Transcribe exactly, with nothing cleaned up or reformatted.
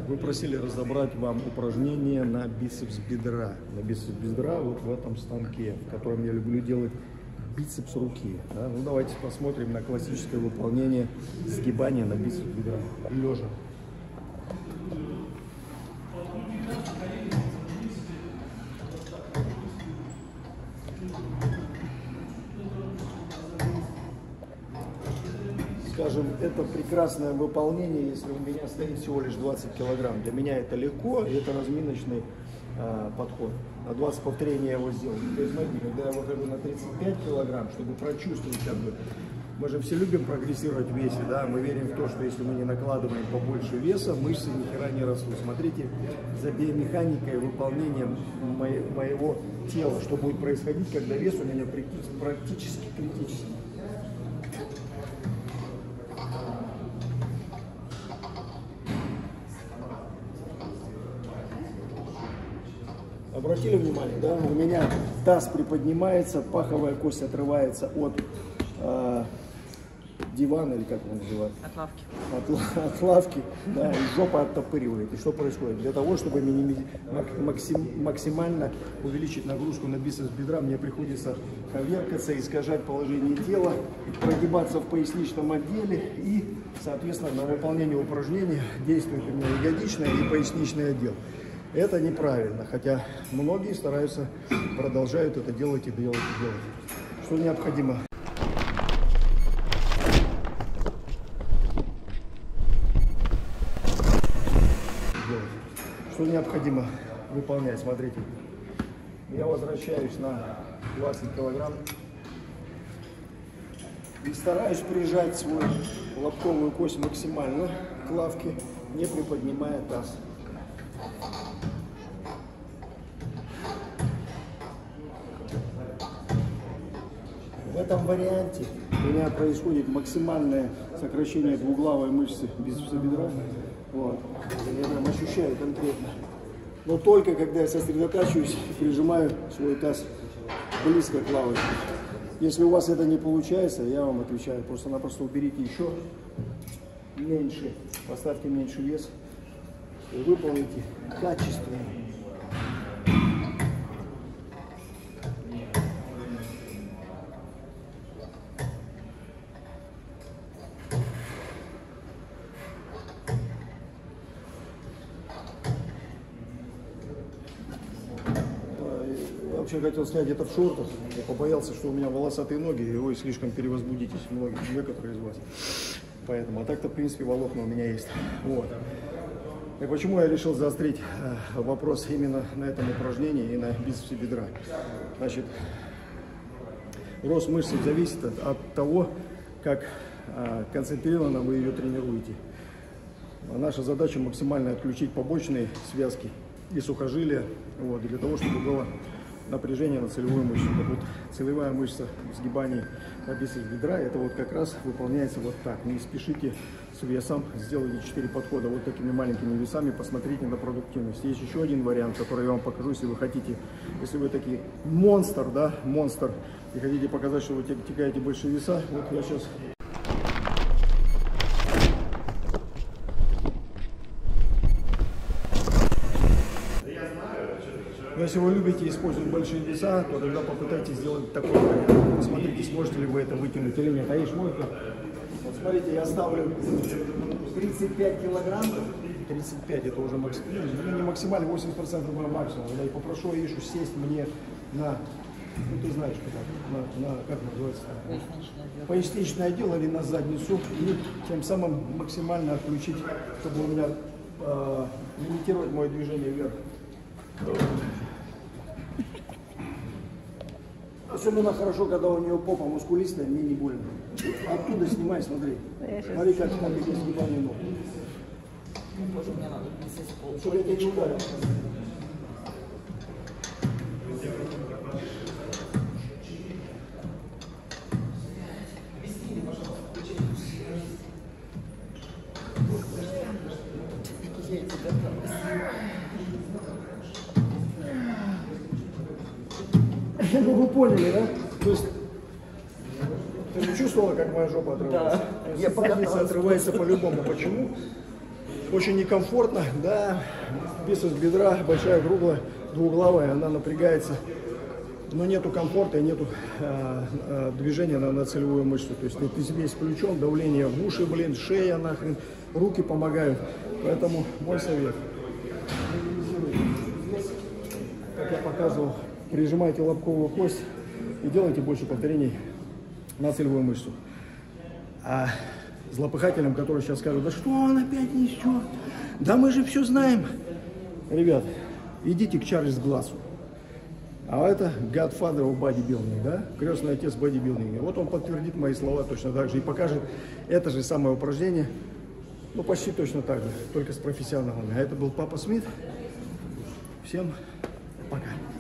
Итак, вы просили разобрать вам упражнение на бицепс бедра. На бицепс бедра вот в этом станке, в котором я люблю делать бицепс руки. Да? Ну давайте посмотрим на классическое выполнение сгибания на бицепс бедра. Лежа. Скажем, это прекрасное выполнение, если у меня стоит всего лишь двадцать килограмм. Для меня это легко, и это разминочный э, подход. На двадцать повторений я его сделал. То есть, смотрите, когда я выхожу на тридцать пять килограмм, чтобы прочувствовать, как бы, мы же все любим прогрессировать в весе, да, мы верим в то, что если мы не накладываем побольше веса, мышцы ни хера не растут. Смотрите за биомеханикой выполнения мо моего тела, что будет происходить, когда вес у меня практически критический. Обратили внимание, да, у меня таз приподнимается, паховая кость отрывается от э, дивана, или как его называют? От лавки. От, от лавки, да, и жопа оттопыривает. И что происходит? Для того, чтобы миними, максим, максимально увеличить нагрузку на бицепс бедра, мне приходится коверкаться, искажать положение тела, прогибаться в поясничном отделе, и, соответственно, на выполнение упражнений действует у меня ягодичный и поясничный отдел. Это неправильно, хотя многие стараются, продолжают это делать и делать и делать. Что необходимо? Делать. Что необходимо выполнять? Смотрите, я возвращаюсь на двадцать килограмм и стараюсь прижать свою лобковую кость максимально к лавке, не приподнимая таз. В этом варианте у меня происходит максимальное сокращение двуглавой мышцы бицепса бедра. Вот. Я прям ощущаю конкретно. Но только когда я сосредотачиваюсь и прижимаю свой таз близко к лавочке. Если у вас это не получается, я вам отвечаю, просто-напросто уберите еще меньше, поставьте меньше вес и выполните качественно. Я хотел снять это в шортах, я побоялся, что у меня волосатые ноги, и вы слишком перевозбудитесь, многие, некоторые из вас. Поэтому, а так-то, в принципе, волокна у меня есть. Вот. И почему я решил заострить э, вопрос именно на этом упражнении и на бицепсе бедра? Значит, рост мышцы зависит от, от того, как э, концентрированно вы ее тренируете. Наша задача максимально отключить побочные связки и сухожилия, вот, для того, чтобы было напряжение на целевую мышцу. Так вот, целевая мышца в сгибании на бицепс бедра, это вот как раз выполняется вот так. Не спешите с весом, сделайте четыре подхода вот такими маленькими весами, посмотрите на продуктивность. Есть еще один вариант, который я вам покажу, если вы хотите, если вы такие монстр, да, монстр, и хотите показать, что вы тягаете больше веса, вот я сейчас... Если вы любите использовать большие веса, то тогда попытайтесь сделать такой вариант. Посмотрите, сможете ли вы это вытянуть или нет. Аиш, можно? Вот смотрите, я ставлю тридцать пять килограмм. тридцать пять это уже максимально, ну, не максимально, восемьдесят процентов мой максимум. Я попрошу Аишу сесть мне на, ну ты знаешь, как, на, на, как называется? Поясничный отдел или на задницу. И тем самым максимально отключить, чтобы у меня э, имитировать мое движение вверх. Особенно хорошо, когда у нее попа мускулистая, мне не больно. Оттуда снимай, смотри. Смотри, как там идет сгибание ног. Чтобы я тебя не ударил. Ну, вы поняли, да? То есть, ты же чувствовала, как моя жопа отрывается? Да. Я задница отрывается по-любому. Почему? очень некомфортно, да, бицепс бедра, большая, круглая, двуглавая, она напрягается, но нету комфорта и нету а, а, движения на, на целевую мышцу. То есть ты, ты себе с плечом, давление в уши, блин, шея нахрен, руки помогают. Поэтому мой совет. Как я показывал, прижимайте лобковую кость и делайте больше повторений на целевую мышцу. А злопыхателям, которые сейчас скажут, да что он опять несет, да мы же все знаем. Ребят, идите к Чарльз Глассу. А это Godfather of Bodybuilding, да? Крестный отец бодибилдинга. Вот он подтвердит мои слова точно так же и покажет это же самое упражнение, ну почти точно так же, только с профессионалами. А это был Папа Смит. Всем пока.